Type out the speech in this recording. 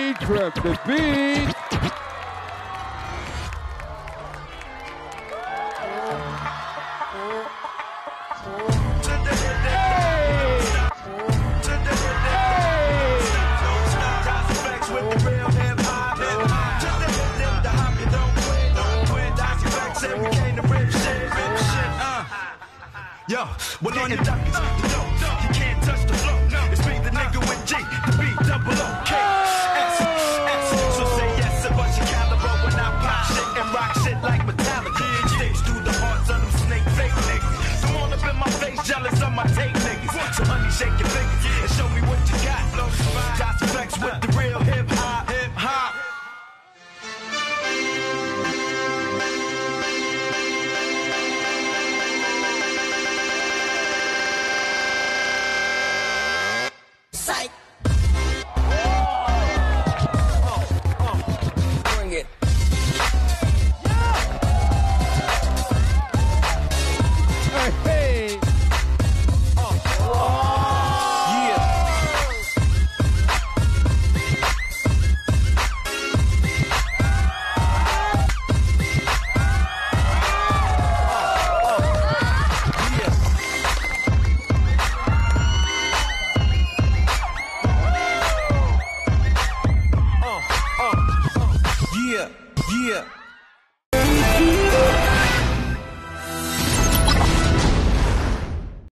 Trap the beat. Yo, well on your duck, you can't touch the flow. It's me, the nigga with G, the B, double O, K, S, S. So say yes, a bunch of caliber when I pop shit and rock shit like Metallica. Sticks through the hearts of them snake fake niggas. Come on up in my face, jealous of my tape niggas. So honey, shake your fingers and show me what you got. Got flex with the real hip hop, hip hop. Bring it. Hey. Yeah, yeah.